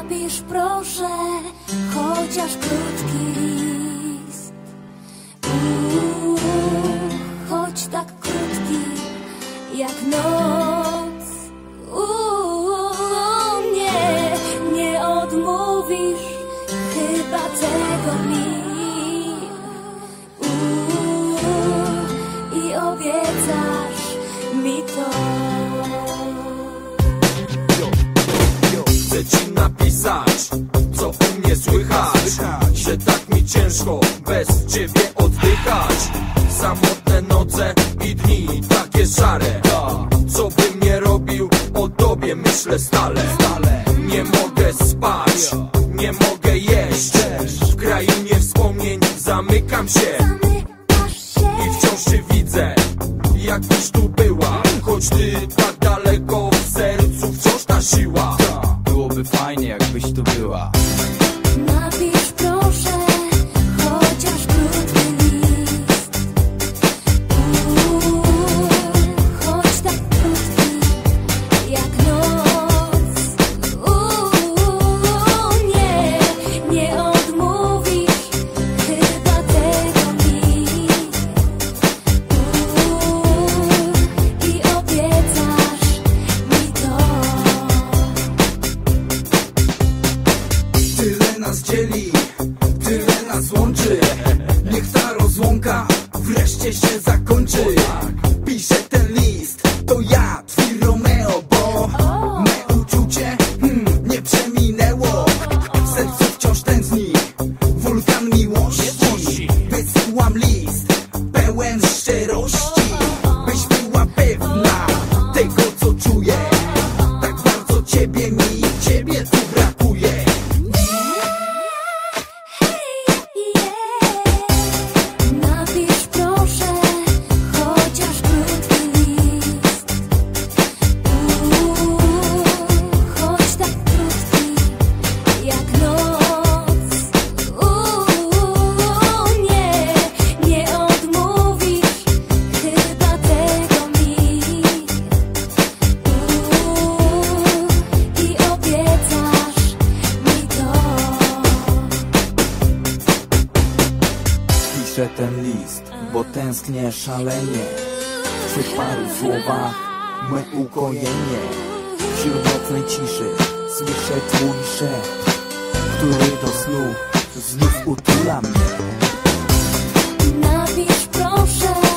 Napisz proszę chociaż krótki list, choć tak krótki jak noc. Nie odmówisz chyba tego mi i obiecasz mi to. Chcę ci napisać, co u mnie słychać, że tak mi ciężko bez ciebie oddychać. Samotne noce i dni takie szare, co bym nie robił, o tobie myślę stale. Nie mogę spać, nie mogę jeść, w krainie wspomnień zamykam się i wciąż cię widzę, jakbyś tu była, choć ty tak daleko, w sercu wciąż ta siła. Byłoby fajnie, jakbyś tu była. Napisz proszę chociaż krótki list, choć tak krótki jak noc. Nie odmówisz chyba tego mi i obiecasz mi to. Tyle nas dzieli, tyle nas łączy. Niech ta rozłąka wreszcie się zakończy. Piszę ten list, to ja, twój Romeo, bo me uczucie nie przeminęło. W sercu wciąż tętni wulkan miłości. Wysyłam list pełen szczerości, byś była pewna tego, co czuję. Tak bardzo ciebie tu brakuje. Napisz proszę chociaż krótki list, choć tak krótki jak noc. Nie odmówisz chyba tego mi i obiecasz mi to. Piszę ten list, bo tęsknię szalenie. Przy paru słowach me ukojenie. Wśród nocnej ciszy słyszę twój szept, który do snu znów utula mnie. Napisz proszę